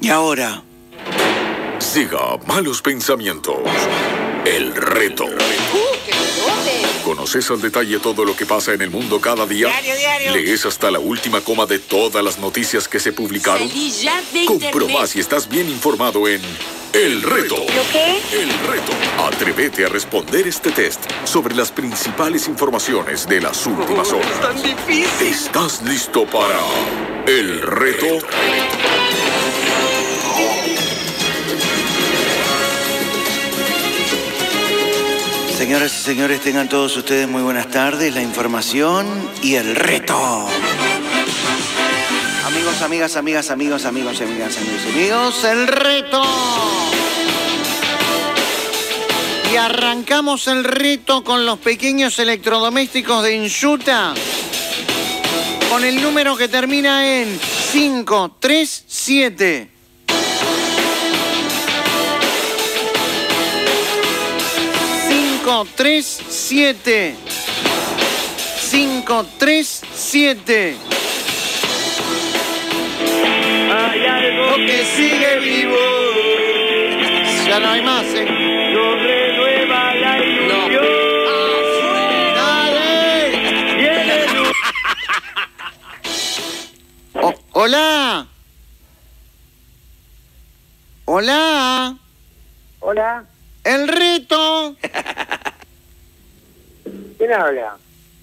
Y ahora... Siga Malos Pensamientos. El reto. ¡Qué bigote! ¿Conoces al detalle todo lo que pasa en el mundo cada día? Diario. ¿Lees hasta la última coma de todas las noticias que se publicaron? Salí ya de Comprueba internet. si estás bien informado en El Reto. ¿Lo qué? El Reto. Atrévete a responder este test sobre las principales informaciones de las últimas horas. ¡Es tan difícil! ¿Estás listo para El Reto? Señoras y señores, tengan todos ustedes muy buenas tardes. La información y el reto. Amigos, amigas, el reto. Y arrancamos el reto con los pequeños electrodomésticos de Enchuta. Con el número que termina en 537. 537. 537. Hay algo Que sigue vivo. Ya no hay más, ¿eh? nos renueva la ilusión. ¡Dale! Viene luz. Hola. Hola. Hola, El reto. ¿quién habla?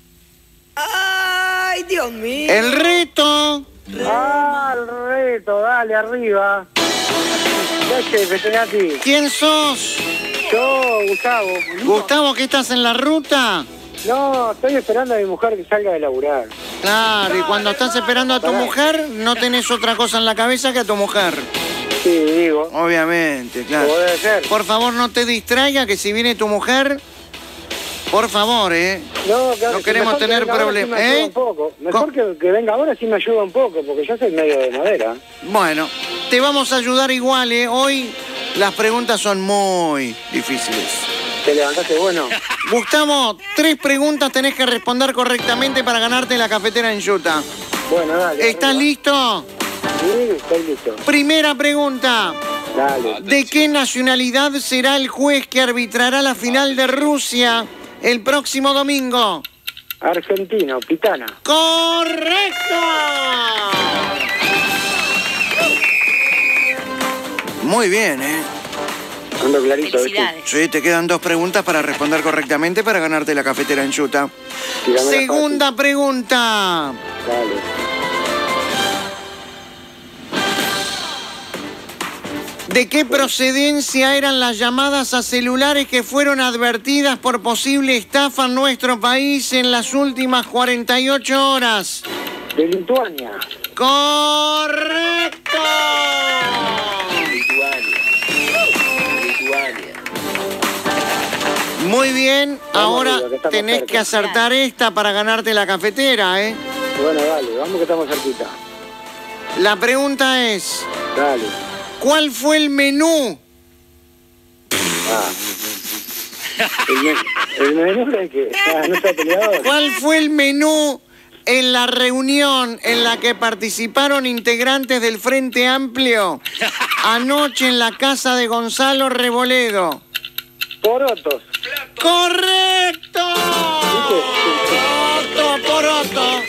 ¡Ay, Dios mío! El reto. Ah, el reto, dale, arriba. Ya jefe, tenés aquí. ¿Quién sos? Yo, Gustavo. Gustavo, ¿qué estás en la ruta? No, estoy esperando a mi mujer que salga de laburar. Claro, y cuando estás esperando a tu mujer, no tenés otra cosa en la cabeza que a tu mujer. Sí, digo. Obviamente, claro. Como debe ser. Por favor, no te distraiga, que si viene tu mujer, por favor, No, claro, no queremos mejor que tener venga ahora, problemas, sí me ayuda ¿eh? un poco. Mejor que venga ahora sí me ayuda un poco, porque yo soy medio de madera. Bueno, te vamos a ayudar igual, Hoy las preguntas son muy difíciles. Te levantaste bueno. Gustavo, 3 preguntas tenés que responder correctamente para ganarte la cafetera en Utah. Bueno, dale. ¿Estás arriba. listo? Sí, estoy listo. Primera pregunta. Dale. ¿De qué nacionalidad será el juez que arbitrará la final de Rusia el próximo domingo? Argentino, Pitana. ¡Correcto! Muy bien, Ando clarito, ¿viste? Felicidades. Sí, te quedan 2 preguntas para responder correctamente para ganarte la cafetera en Utah. Tirámela Segunda pregunta. fácil. Dale. ¿De qué procedencia eran las llamadas a celulares que fueron advertidas por posible estafa en nuestro país en las últimas 48 horas? De Lituania. ¡Correcto! Lituania. Muy bien, Vamos, ahora amigo, que estamos tenés cerca. que acertar esta para ganarte la cafetera, Bueno, dale, vamos que estamos cerquita. La pregunta es, Dale. ¿cuál fue el menú? Ah. El menú de que no está peleador. ¿Cuál fue el menú en la reunión en la que participaron integrantes del Frente Amplio anoche en la casa de Gonzalo Reboledo? Porotos. ¡Correcto! Poroto, poroto.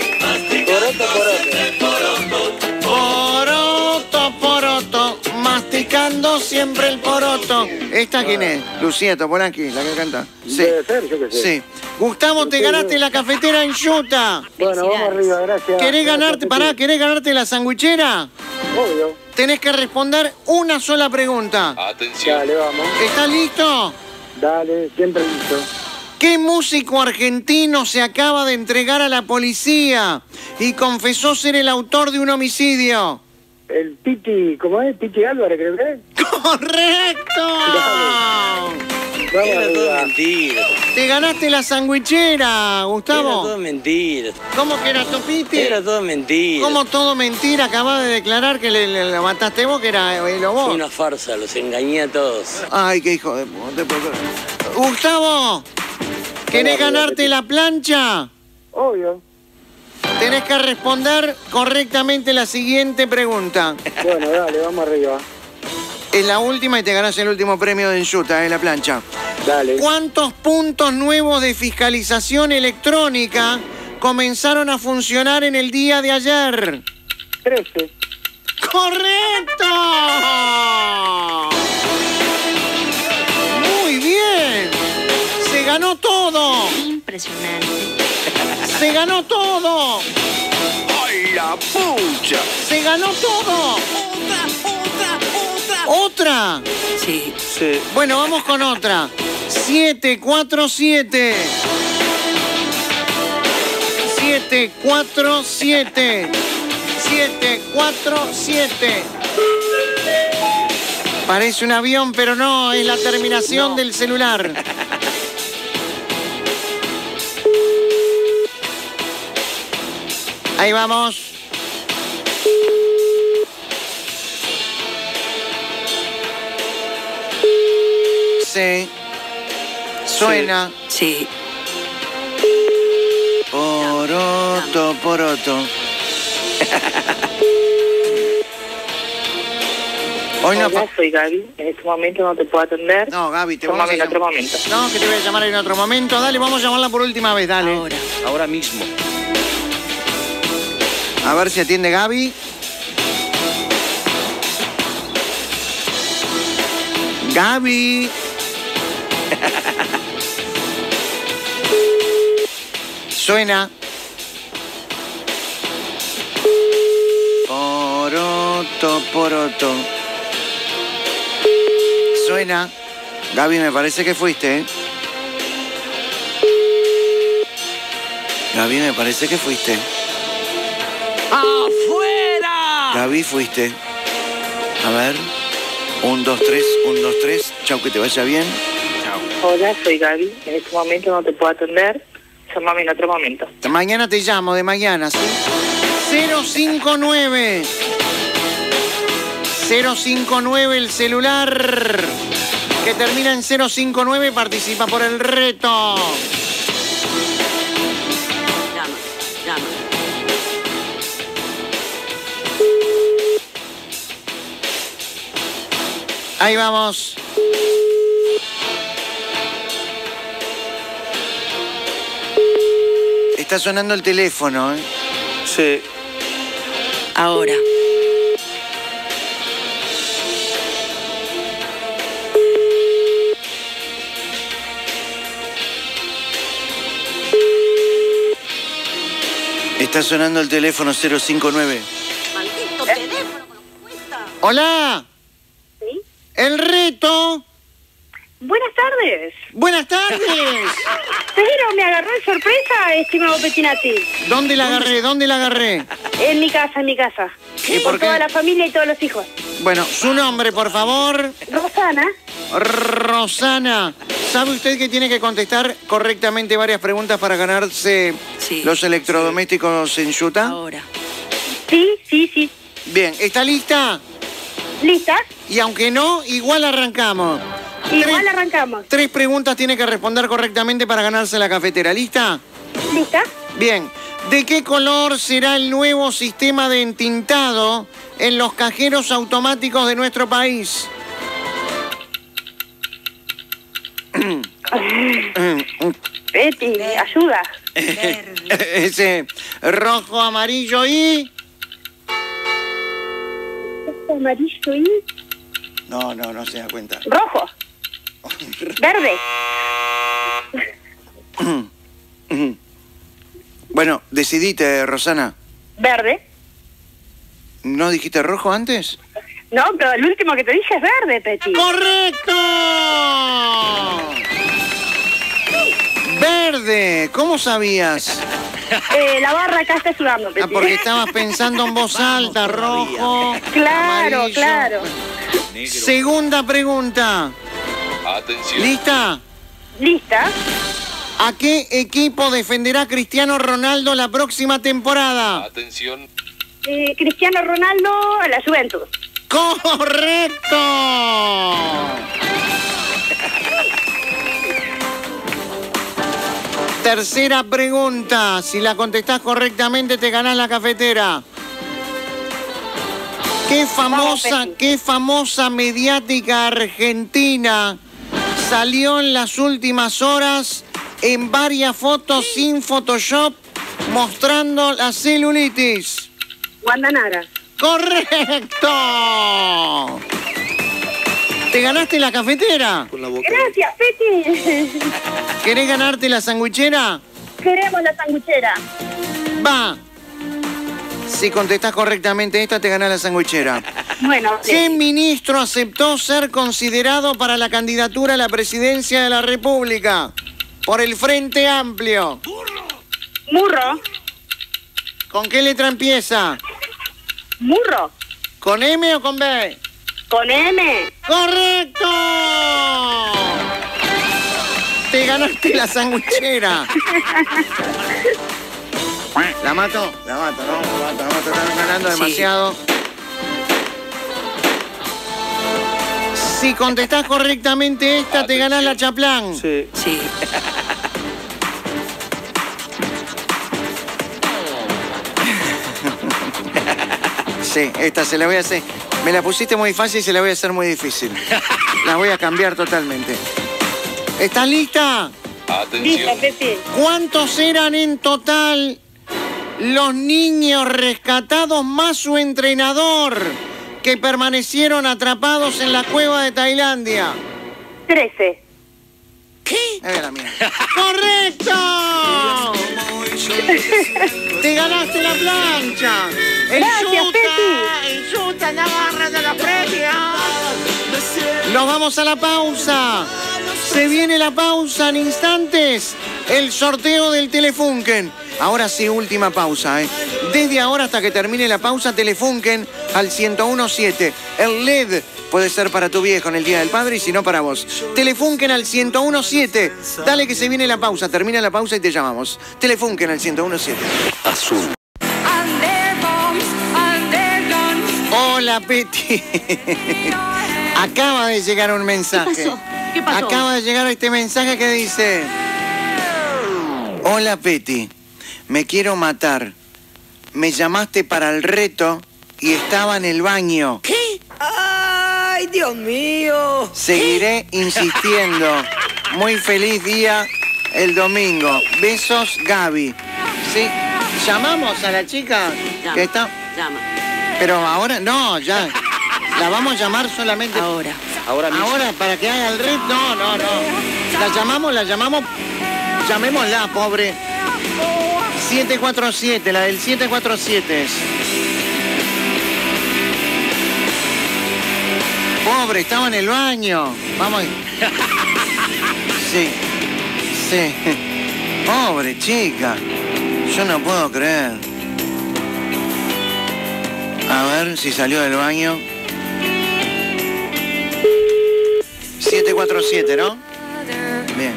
Poroto, poroto. Masticando siempre el poroto. ¿Esta quién es? Lucía Topolaki, la que canta. Sí. Debe ser, yo qué sé. Sí. Gustavo, te ganaste la cafetera en Utah. Bueno, vamos arriba, gracias. ¿Querés ganarte, ¿querés ganarte la sandwichera? Obvio. Tenés que responder una sola pregunta. Dale, vamos. ¿Estás listo? Dale, siempre listo. ¿Qué músico argentino se acaba de entregar a la policía y confesó ser el autor de un homicidio? El Piti, ¿cómo es? Piti Álvarez, creo que es. ¡Correcto! Vamos Era todo arriba. mentira. Te ganaste la sandwichera, Era todo Gustavo. mentira. ¿Cómo que era tu Piti? Era todo mentira. ¿Cómo todo mentira? Acabas de declarar que le mataste vos, que era lo Fue vos. una farsa, los engañé a todos. Ay, qué hijo de puta. Gustavo, ¿querés ganarte la plancha? Obvio. Tenés que responder correctamente la siguiente pregunta. Bueno, dale, vamos arriba. Es la última y te ganás el último premio de Enchuta, la plancha. Dale. ¿Cuántos puntos nuevos de fiscalización electrónica comenzaron a funcionar en el día de ayer? 13. ¡Correcto! Muy bien. Se ganó todo. Impresionante. Se ganó todo. ¡Ay, la pucha! Se ganó todo. ¿Otra? Sí. Sí. Bueno, vamos con otra. 747. 747. 747. Parece un avión, pero no, es la terminación del celular. Ahí vamos. Sí. Suena. Sí. Poroto, poroto. Hoy no... Hola, soy Gaby. En este momento no te puedo atender. No, Gaby, te vamos a Llámame en otro momento. No, que te voy a llamar en otro momento. Dale, vamos a llamarla por última vez, dale. Ahora. Ahora mismo. A ver si atiende Gaby. Gaby. Suena. Poroto, poroto. Suena. Gaby, me parece que fuiste, ¿eh? Gaby, me parece que fuiste. ¡Afuera! Gaby, fuiste. A ver. 1, 2, 3, 1, 2, 3. Chau, que te vaya bien. Hola, soy Gaby. En este momento no te puedo atender. Llámame en otro momento. Mañana te llamo, de mañana, ¿sí? 059. 059 el celular. Que termina en 059 participa por el reto. Llama, llama. Ahí vamos. Está sonando el teléfono, ¿eh? Sí. Ahora. Está sonando el teléfono 059. Maldito teléfono, ¿me lo cuesta? Hola. ¿Sí? El reto. Buenas tardes. Buenas tardes. Pero me agarró de sorpresa, estimado Pettinati. ¿Dónde la agarré? ¿Dónde la agarré? En mi casa, en mi casa. ¿Y por Con qué? toda la familia y todos los hijos. Bueno, su nombre, por favor. Rosana. Rosana. ¿Sabe usted que tiene que contestar correctamente varias preguntas para ganarse Sí. los electrodomésticos en Utah? Ahora. Sí, sí, sí. Bien, ¿está lista? ¿Lista? Y aunque no, igual arrancamos. Igual arrancamos. 3 preguntas tiene que responder correctamente para ganarse la cafetera. ¿Lista? ¿Lista? Bien. ¿De qué color será el nuevo sistema de entintado en los cajeros automáticos de nuestro país? Betty, ayuda. Ese rojo, amarillo y... Amarillo y No se da cuenta. rojo. Verde. Bueno, decidite, Rosana. Verde. ¿No dijiste rojo antes? No, pero el último que te dije es verde, Petty. ¡Correcto! Verde. ¿Cómo sabías? La barra acá está sudando, Petty. Ah, porque estabas pensando en voz alta, rojo. Claro, amarillo. claro. Segunda pregunta. Atención. ¿Lista? ¿Lista? ¿A qué equipo defenderá Cristiano Ronaldo la próxima temporada? Atención. Cristiano Ronaldo a la Juventus. ¡Correcto! Tercera pregunta. Si la contestás correctamente, te ganás la cafetera. ¿Qué famosa mediática argentina salió en las últimas horas en varias fotos sin Photoshop mostrando la celulitis? Wanda Nara. ¡Correcto! ¿Te ganaste la cafetera? Con la boca. Gracias, Peti. ¿Querés ganarte la sandwichera? Queremos la sanguchera. Va. Si contestás correctamente esta, te ganás la sandwichera. Bueno, ¿Qué ministro aceptó ser considerado para la candidatura a la presidencia de la República por el Frente Amplio? Murro. ¿Con qué letra empieza? Murro. ¿Con M o con B? Con M. ¡Correcto! Te ganaste la sandwichera. ¿La mato? La mato, ¿no? La mato, estás ganando demasiado. Si contestás correctamente esta, te ganás la chaplán. Sí. Sí. Sí, esta se la voy a hacer. Me la pusiste muy fácil y se la voy a hacer muy difícil. La voy a cambiar totalmente. ¿Estás lista? Listo, Peti. ¿Cuántos eran en total los niños rescatados más su entrenador que permanecieron atrapados en la cueva de Tailandia? 13. Es la mía. ¡Correcto! ¡Te ganaste la plancha! Gracias, ¡El Yuta en la barra de los premios! Nos vamos a la pausa. Se viene la pausa en instantes. El sorteo del Telefunken. Ahora sí, última pausa, ¿eh? Desde ahora hasta que termine la pausa, Telefunken al 1017. El LED puede ser para tu viejo en el Día del Padre y si no para vos. Telefunken al 1017. Dale que se viene la pausa. Termina la pausa y te llamamos. Telefunken al 1017. Azul. Hola, Peti. Acaba de llegar un mensaje. ¿Qué pasó? Acaba de llegar este mensaje que dice: hola, Peti. Me quiero matar. Me llamaste para el reto y estaba en el baño. ¿Qué? ¡Ay, Dios mío! Seguiré insistiendo. Muy feliz día el domingo. Besos, Gaby. ¿Sí? ¿Llamamos a la chica Llama, que está? llama. Pero ahora, no, ya. La vamos a llamar solamente. Ahora. Ahora mismo. Ahora, para que haga el reto. No, no, no. La llamamos. Llamémosla, pobre. 747, la del 747 es. Pobre, estaba en el baño. Vamos. Sí. Sí. Pobre chica. Yo no puedo creer. A ver si salió del baño. 747, ¿no? Bien.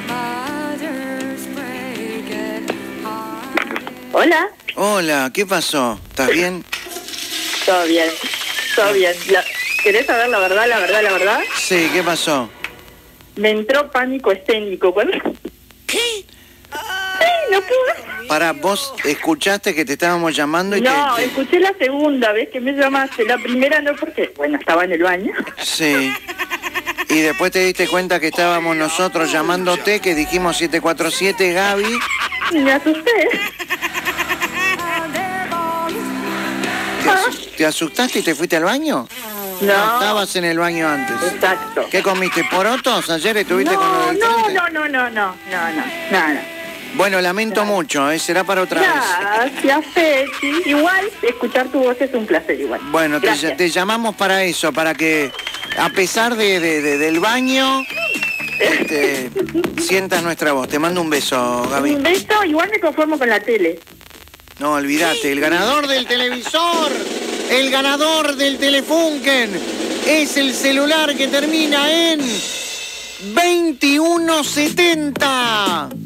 Hola. Hola, ¿qué pasó? ¿Estás bien? Todo bien. Todo bien. ¿Querés saber la verdad, la verdad, la verdad? Sí, ¿qué pasó? Me entró pánico escénico. ¿Qué? No puedo. Para, vos escuchaste que te estábamos llamando y No, te... escuché la segunda vez que me llamaste. La primera no porque, bueno, estaba en el baño. Sí. Y después te diste cuenta que estábamos nosotros llamándote, que dijimos 747, Gaby. Me asusté. ¿Te asustaste y te fuiste al baño? No. Estabas en el baño antes. Exacto. ¿Qué comiste? ¿Porotos? ¿Ayer estuviste con lo del frente? No. Bueno, lamento mucho, será para otra vez. Gracias, Peti. Igual, escuchar tu voz es un placer igual. Bueno, Gracias. te llamamos para eso, para que a pesar del baño, sientas nuestra voz. Te mando un beso, Gaby. Un beso, igual me conformo con la tele. No, olvídate, el ganador del televisor, el ganador del Telefunken, es el celular que termina en 2170.